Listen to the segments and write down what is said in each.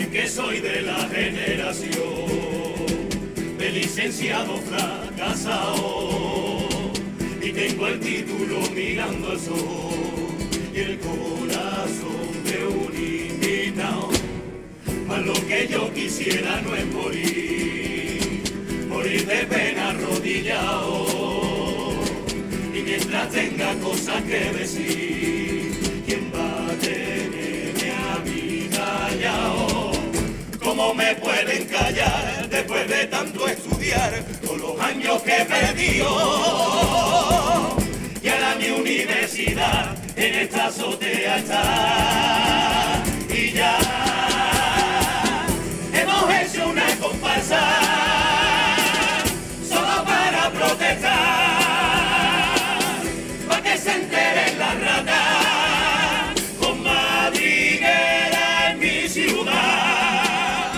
que soy de la generación de licenciado fracasado y tengo el título mirando al sol y el corazón de un invitado. Mas lo que yo quisiera no es morir, morir de pena arrodillado. Y mientras tenga cosas que decir, ¿quién va a tenerme a mí callado? ¿Cómo me pueden callar después de tanto estudiar con los años que he perdido? Y ahora mi universidad en esta azotea está y ya hemos hecho una comparsa solo para protestar, para que se enteren las ratas con madriguera en mi ciudad.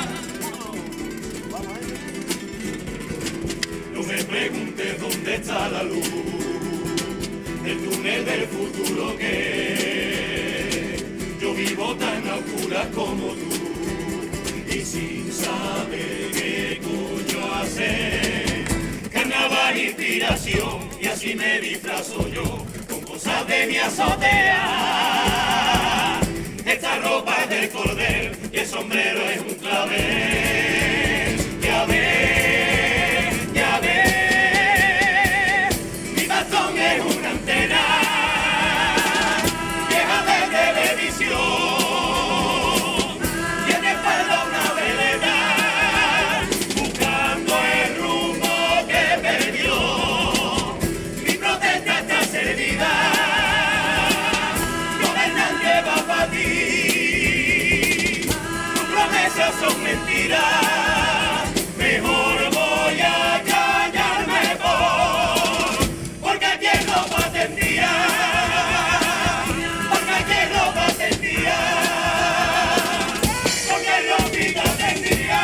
No me preguntes dónde está la luz, el túnel del futuro que yo vivo tan a oscuras como tú y sin saber qué coño hacer. Carnaval, inspiración y así me disfrazo yo con cosas de mi azotea. Esta ropa es del cordel y el sombrero es un clavel. Ya ves, ya ves, mi bastón es una antena vieja de televisión y en espalda una veleta buscando el rumbo que perdió. Mi protesta está servida, gobernante va para ti, tus promesas son mentiras, mejor voy a callarme porque quien roba tendría, porque quien roba tendría, porque robita tendría.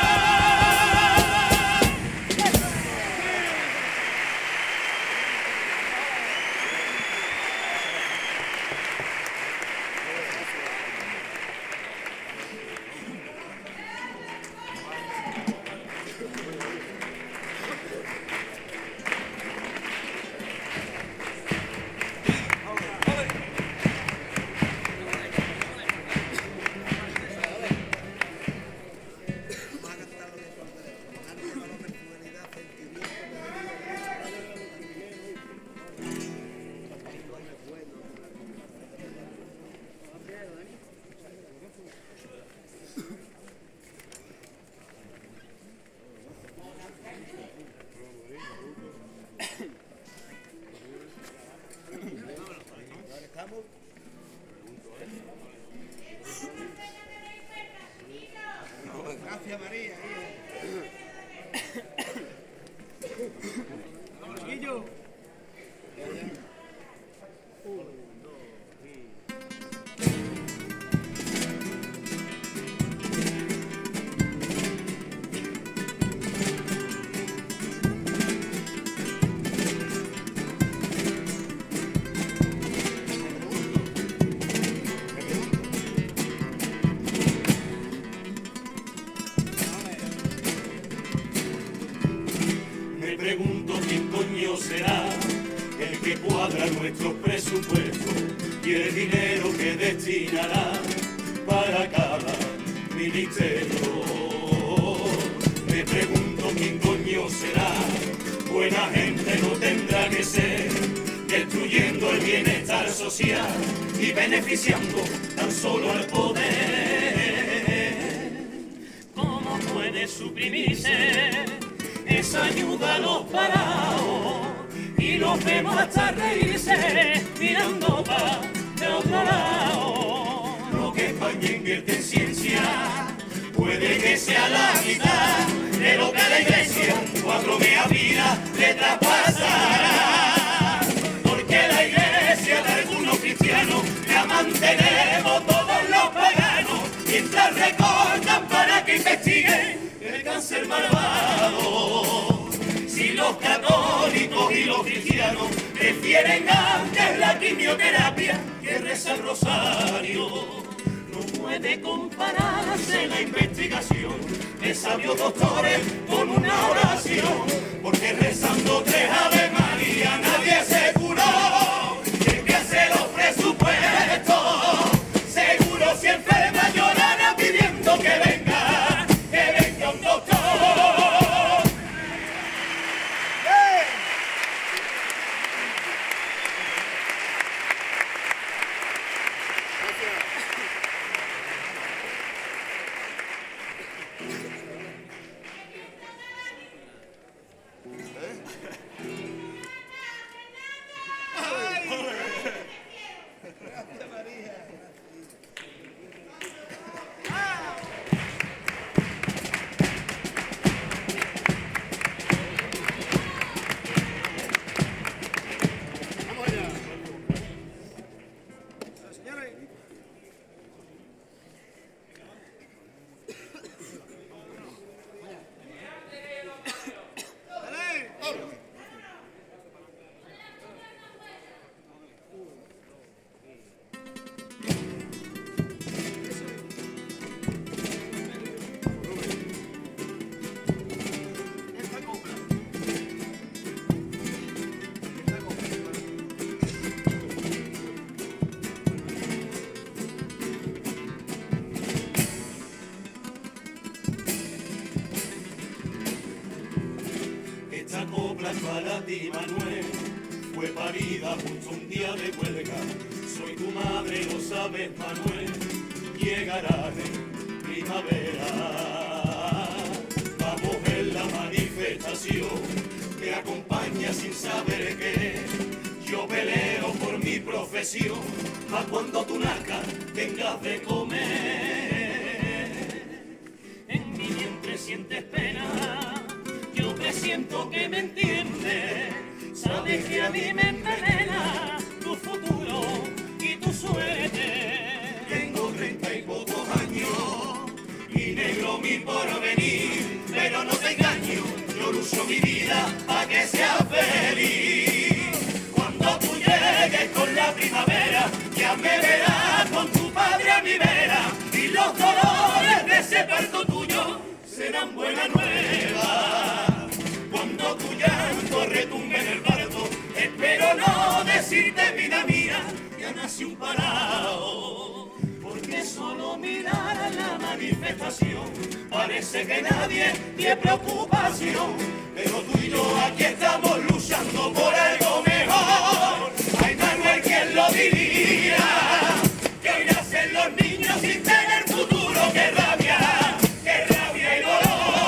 Gracias, María. Chiquillo. Me pregunto quién coño será el que cuadra nuestros presupuestos y el dinero que destinará para cada ministerio. Me pregunto quién coño será, buena gente no tendrá que ser, destruyendo el bienestar social y beneficiando tan solo al poder. ¿Cómo puede suprimirse esa ayuda a los parados y los vemos hasta reírse mirando para de otro lado? Lo que España invierte en ciencia puede que sea la mitad de lo que a la iglesia 4 media vida le traspasará, porque la iglesia de algunos cristianos la mantenemos todos los paganos mientras recortan para que investiguen el cáncer malvado. Si los católicos y los cristianos prefieren antes la quimioterapia que rezar el rosario, no puede compararse la investigación de sabios doctores con una oración, porque rezando 3 Ave María nadie se curó. Y el que hace los presupuestos, seguro si enferma llorará pidiendo que venga un doctor. Esta copla es para ti, Manuel, fue parida justo un día de huelga. Soy tu madre, lo sabes, Manuel, llegará en primavera. Vamos en la manifestación, te acompaña sin saber qué. Yo peleo por mi profesión, pa' cuando tú nazcas tengas de comer. En mi vientre sientes pena, yo presiento que me entiendes, sabes que a mí me envenena tu futuro y tu suerte. Tengo 30 y pocos años y negro mi porvenir, pero no te engaño, yo lucho mi vida pa' que seas feliz. Cuando tú llegues con la primavera, ya me verás con tu padre a mi vera, y los dolores de ese parto tuyo serán buena nueva. Cuando tu llanto retumbe en el parto, espero no decirte, vida mía, ya nací un parao. Porque solo mirar a la manifestación parece que nadie tiene preocupación, pero tú y yo aquí estamos luchando por algo mejor. Ay, Manuel, ¿quién lo diría? Que hoy nacen los niños sin tener futuro. ¡Qué rabia! ¡Qué rabia y dolor!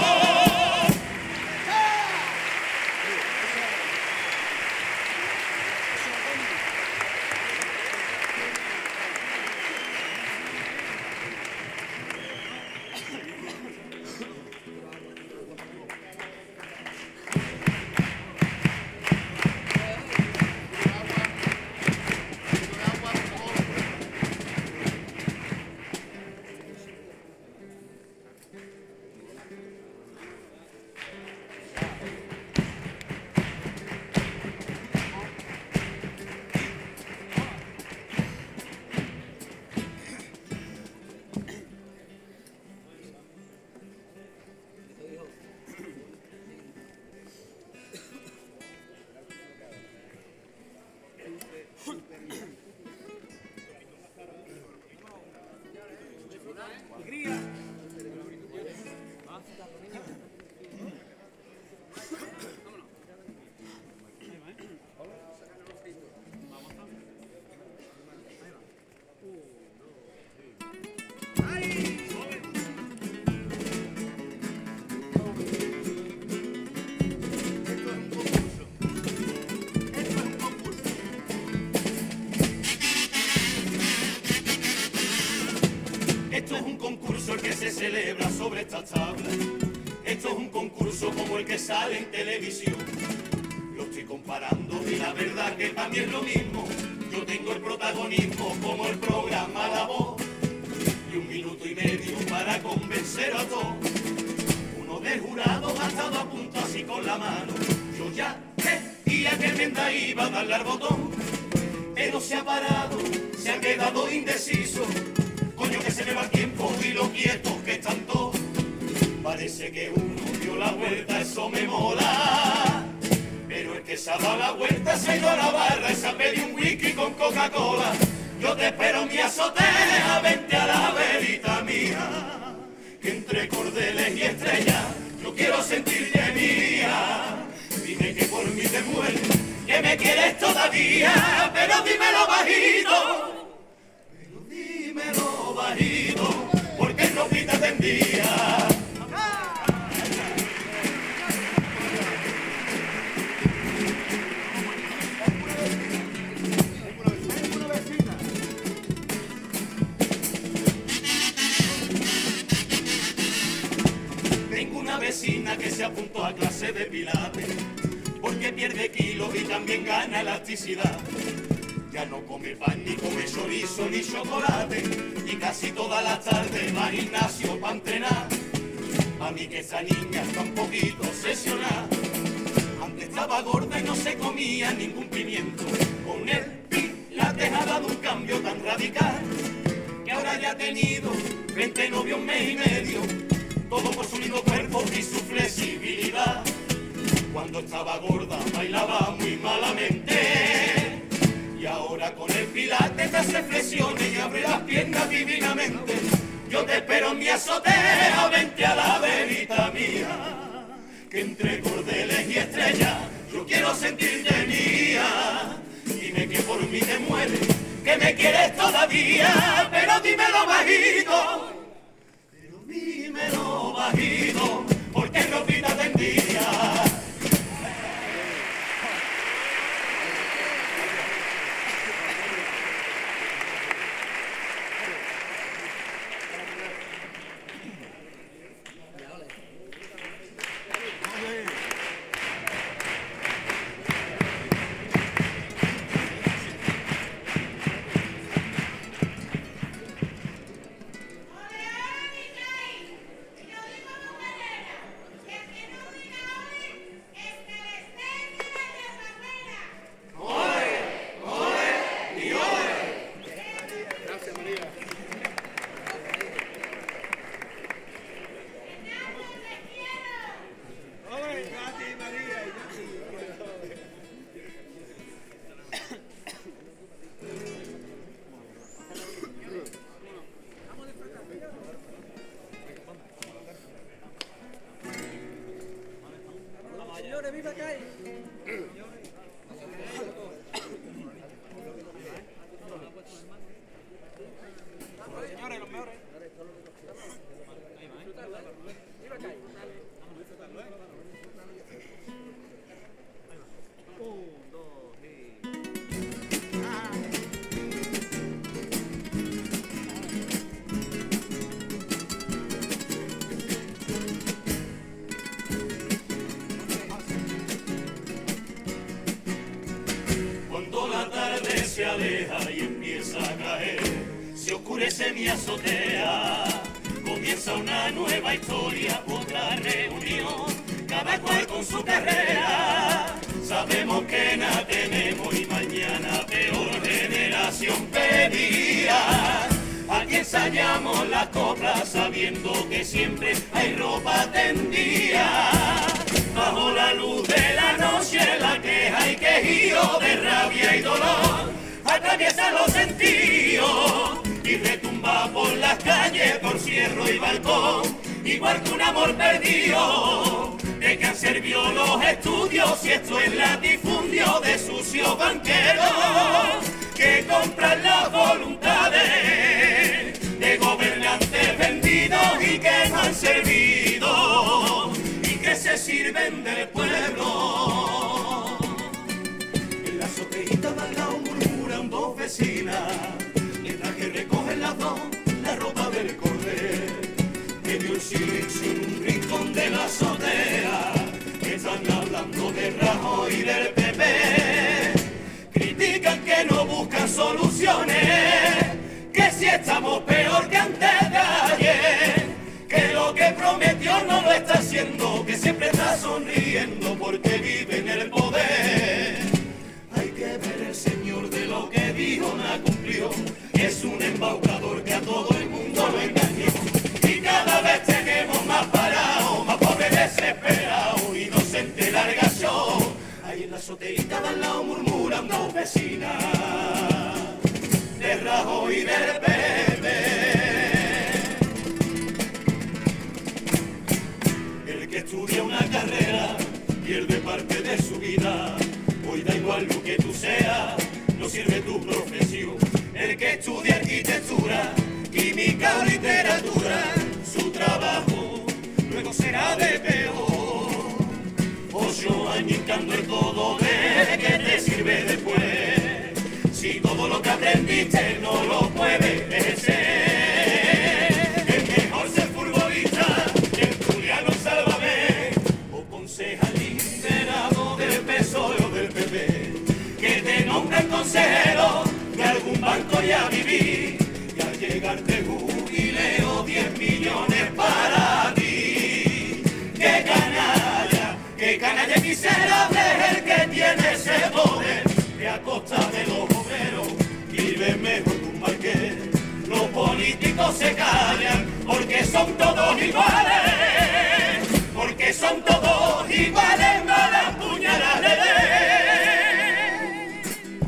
Esto es un concurso que se celebra sobre estas tablas. Esto es un concurso como el que sale en televisión. Lo estoy comparando y la verdad que para mí es lo mismo. Yo tengo el protagonismo como el programa La Voz. Y 1 minuto y medio para convencer a todos. Uno del jurado ha estado a punto así con la mano. Yo ya creía que Menda iba a darle al botón, pero se ha parado, se ha quedado indeciso. Coño, extraño que se me va el tiempo y lo quieto que están todos. Parece que uno dio la vuelta, eso me mola. Pero el que se ha dado la vuelta se ha ido a la barra y se ha pedido un whisky con Coca-Cola. Yo te espero en mi azotea, vente a la velita mía, que entre cordeles y estrellas yo quiero sentirte mía. Dime que por mí te mueres, que me quieres todavía, pero dímelo bajito, porque en ropita tendía. Tengo una vecina que se apuntó a clase de pilates, porque pierde kilos y también gana elasticidad. Ya no come pan, ni come chorizo, ni chocolate, y casi todas las tardes va al gimnasio para entrenar. A mí que esa niña está un poquito obsesionada. Antes estaba gorda y no se comía ningún pimiento. Con el pilates ha dado un cambio tan radical, que ahora ya ha tenido 20 novios, un mes y medio, todo por su lindo cuerpo y su flexibilidad. Cuando estaba gorda bailaba muy malamente, y ahora con el pilates hace flexiones y abre las piernas divinamente. Yo te espero en mi azotea, vente a la velita mía, que entre cordeles y estrellas yo quiero sentirte mía. Dime que por mí te mueres, que me quieres todavía, pero dímelo bajito, porque en ropita tendía. Se aleja y empieza a caer, se oscurece mi azotea, comienza una nueva historia, otra reunión, cada cual con su carrera. Sabemos que nada tenemos y mañana peor generación pedía. Aquí ensayamos las coplas sabiendo que siempre hay ropa tendida. Bajo la luz de la noche la queja y quejío de rabia y dolor atraviesa los sentidos y retumba por las calles, por cierro y balcón, igual que un amor perdido. ¿De qué han servido los estudios si esto es latifundio de sucios banqueros que compran las voluntades de gobernantes vendidos y que no han servido y que se sirven del pueblo? En la azoteíta de al lado murmuran dos vecinas, mientras que recogen las dos la ropa del cordel. Medio el silencio en un rincón de la azotea, que están hablando de Rajoy y del PP. Critican que no buscan soluciones, que si estamos peor que antes de ayer, que lo que prometió no lo está haciendo, que siempre está sonriendo porque vive en el poder. Hay que ver el señor de lo que dijo no cumplió, es un embaucador que a todo el mundo azoteíta de al lado murmuran dos vecinas, de Rajoy y del PP. El que estudia una carrera pierde parte de su vida. Hoy da igual lo que tú seas, no sirve tu profesión. El que estudia arquitectura, química o literatura, su trabajo luego será de peor. 8 años hincando el codo, ¿de qué te sirve después? Si todo lo que aprendiste no lo puedes ejercer. Es mejor ser futbolista que Juliano Sálvame o concejal liderado del PSOE o del PP, que te nombran consejero de algún banco y a vivir, y al llegar te jubileo 10 millones para ti. ¡Qué canalla quisiera ver el que tiene ese poder! Que a costa de los obreros vive mejor que un marqués. Los políticos se callan porque son todos iguales, porque son todos iguales, malas puñaladas le den.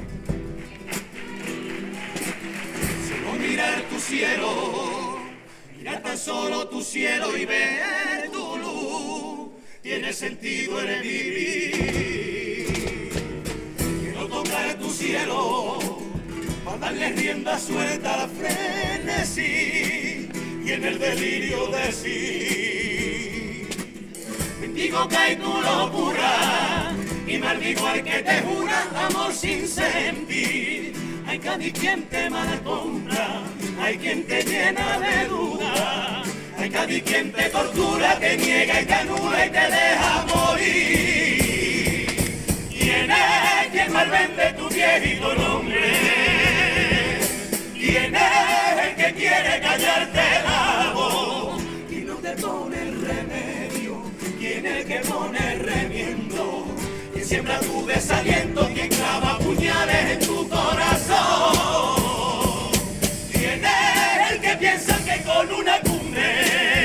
Solo mirar tu cielo, mirar tan solo tu cielo y ver tu luz, tiene sentido el vivir. Quiero tocar tu cielo para darle rienda suelta a la frenesí y en el delirio decir: bendigo que hay tu locura y maldigo al que te jura amor sin sentir. Hay cada quien te mala compra, hay quien te llena de duda, hay cada quien te tortura, te niega y te anula y te deja morir. ¿Quién es quien malvende tu viejito nombre? ¿Quién es el que quiere callarte la voz y no te pone el remedio? ¿Quién es el que pone el remiendo? ¿Quién siembra tu desaliento? ¿Quién clava puñales en tu corazón? ¿Quién es el que piensa que con una cumbre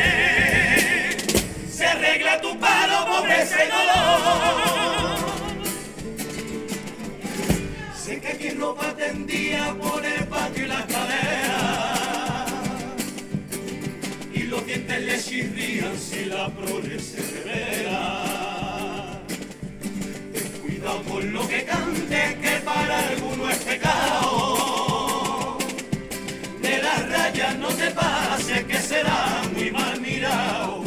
se arregla tu paro, pobreza y dolor? Sé que quien ropa tendía por el patio y las caderas, y los dientes le chirrían si la prole se revela. Ten cuidado con lo que cantes, que para alguno es pecado. De las rayas no te pases, que será muy mal mirado.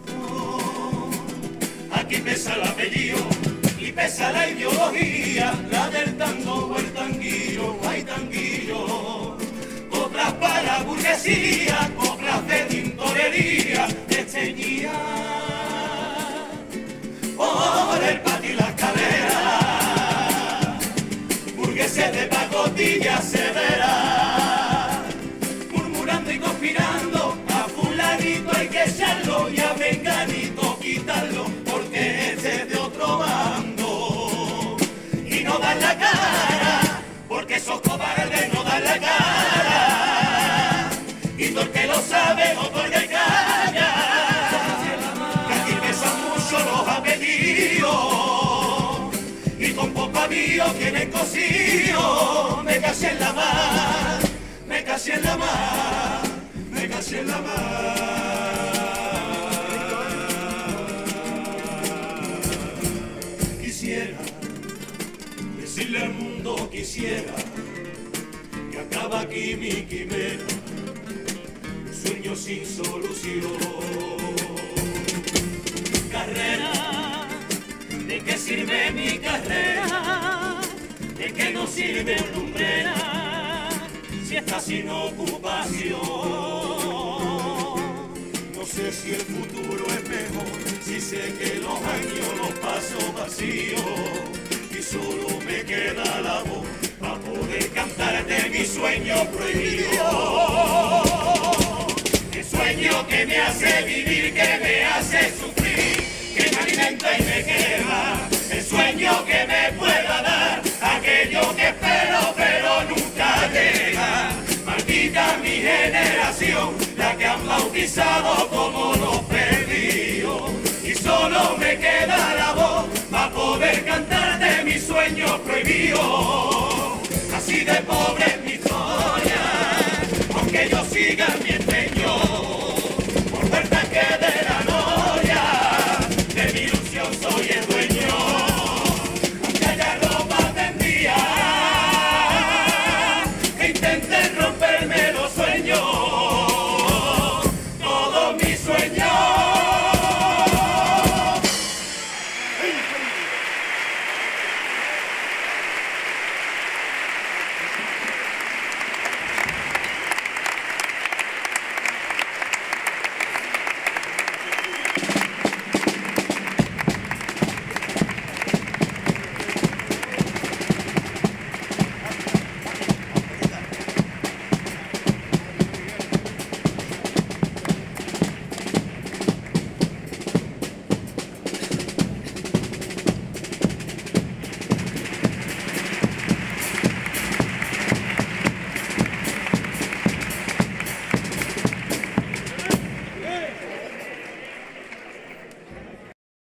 Aquí pesa el apellido y pesa la ideología, la del tango o el tanguillo, hay tanguillo. Coplas para burguesía, coplas de tintorería, desteñía por el patio y las caderas. Burgueses de pacotilla severa, murmurando y conspirando, a fulanito hay que echarlo y a venganito quitarlo, porque este es de otro bando. Y no dan la cara, porque esos cobardes no dan la cara. Y todo el que lo sabe otorga y calla, que aquí pesan mucho los apellidos y con poco avío tienen cosido. Me casé en la mar, me casé en la mar, me casé en la mar. Quisiera decirle al mundo, quisiera que acaba aquí mi quimera, un sueño sin solución. Carrera, ¿de qué sirve mi carrera? ¿De qué no sirve lumbrera si está sin ocupación? No sé si el futuro es mejor, si sé que los años los paso vacíos y solo me queda la voz para poder cantarte mi sueño prohibido. El sueño que me hace vivir, que me hace sufrir, que me alimenta y me quema. El sueño que me pueda dar aquello que espero pero nunca llega. Maldita mi generación, la que han bautizado como los perdidos. Y solo me queda la voz para poder cantarte mi sueño prohibido, así de pobre es mi historia, aunque yo siga